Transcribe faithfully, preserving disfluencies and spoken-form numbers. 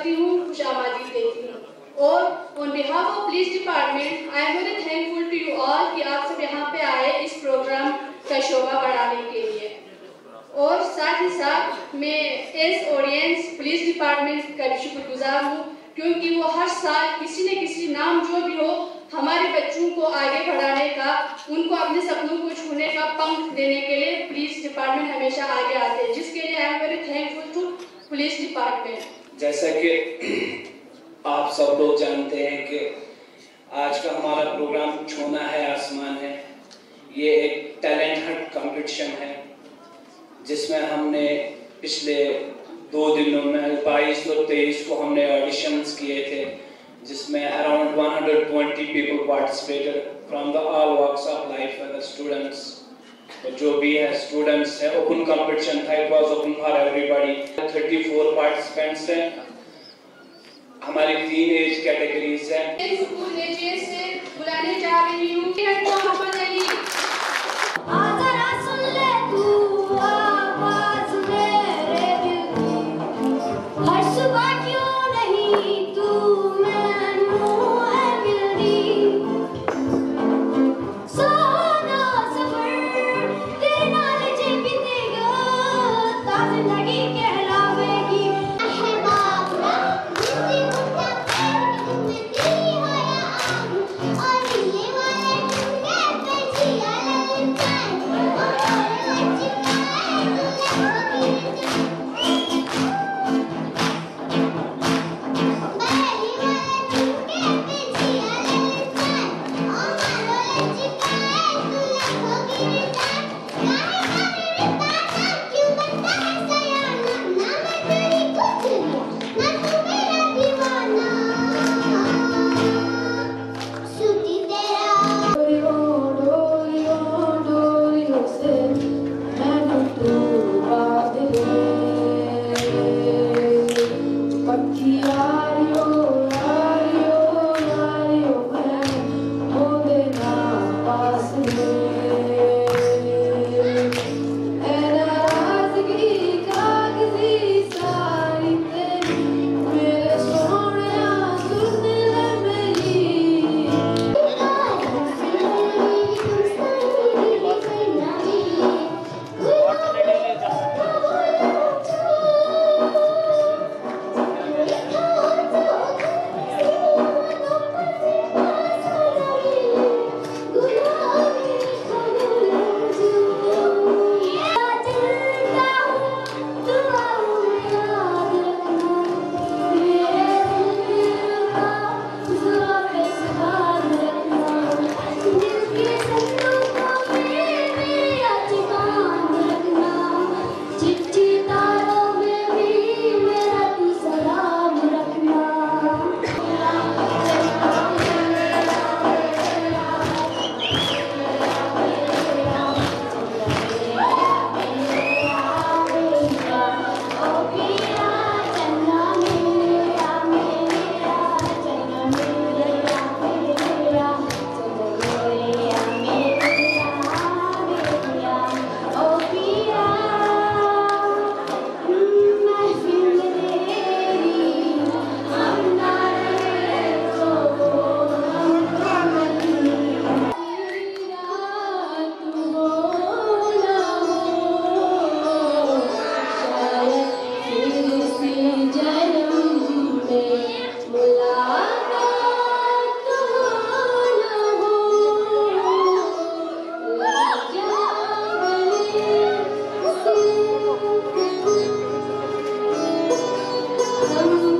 करती हूँ, खुशामदीद देती हूँ। और on behalf of police department I am very thankful to you all कि आप सब यहाँ पे आए इस प्रोग्राम का शोभा बढ़ाने के लिए। और साथ ही साथ मैं एज ऑडियंस पुलिस डिपार्टमेंट का भी शुक्रगुजार हूँ, क्योंकि वो हर साल किसी न किसी नाम जो भी हो हमारे बच्चों को आगे बढ़ाने का, उनको अपने सपनों को छूने का पंख देने के लिए पुलिस डिपार्टमेंट हमेशा आगे आते हैं, जिसके लिए I am very thankful to police department. जैसा कि आप सब लोग जानते हैं कि आज का हमारा प्रोग्राम छोना है आसमान है। ये एक टैलेंट हंट कंपटीशन है जिसमें हमने पिछले दो दिनों में बाईस और तेईस को हमने ऑडिशंस किए थे, जिसमें around one hundred twenty people participated from the all walks of life for the students। जो भी है स्टूडेंट्स है, ओपन कंपटीशन था, it was open for everybody. thirty-four participants हैं, हमारी तीन एज कैटेगरीज हैं। स्कूल लेजे से बुलाने जा रही हूँ मोहम्मद अली। आजरा सुन ले तू आवाज मेरे दिल की, हर सुबह क्यों नहीं तू मैनू है मिलदी, सोना सफर तेरे नाल जे बीतेगा ता जिंदगी कहलावेगी। Some